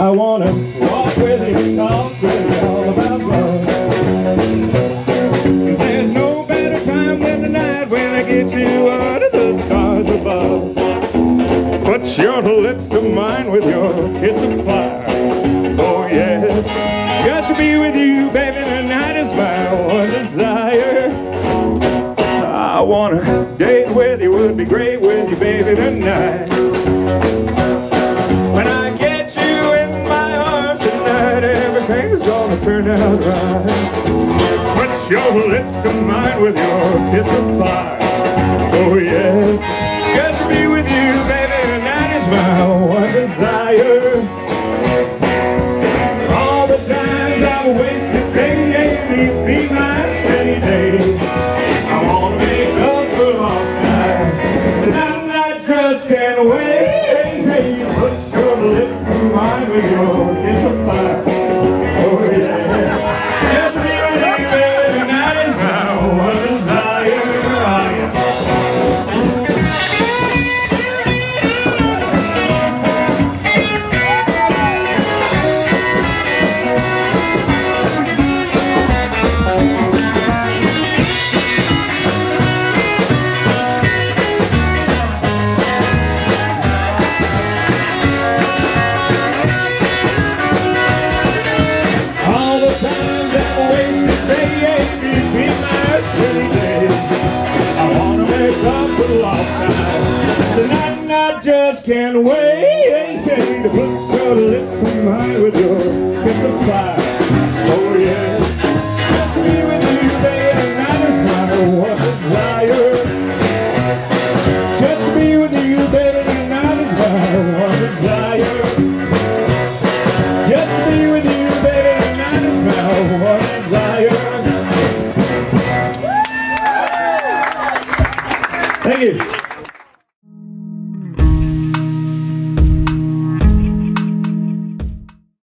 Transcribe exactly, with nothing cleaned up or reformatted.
I wanna walk with you, talk with you all about love. There's no better time than tonight when I get you under the stars above. Put your lips to mine with your kiss of fire. Oh yes, just to be with you, baby, tonight is my one desire. I wanna date with you, would be great with you, baby, tonight. When I get you in my arms tonight, everything's gonna turn out right. Put your lips to mine with your kiss of fire. Oh yes, just to be with you, baby, tonight is my one desire. All the times I've wasted, baby, be mine any day. I wanna make up for lost time. Tonight I just can't wait. Put your lips to mine with your kiss of fire. Oh yeah, just to be with you, baby, tonight is my one desire. Tonight I just can't wait to put your lips to mine with your kiss of fire. Oh yeah, just to be with you, baby, tonight is my one desire. Just to be with you, baby, tonight is my one desire. Just to be with you, baby, tonight is my one desire. Thank you.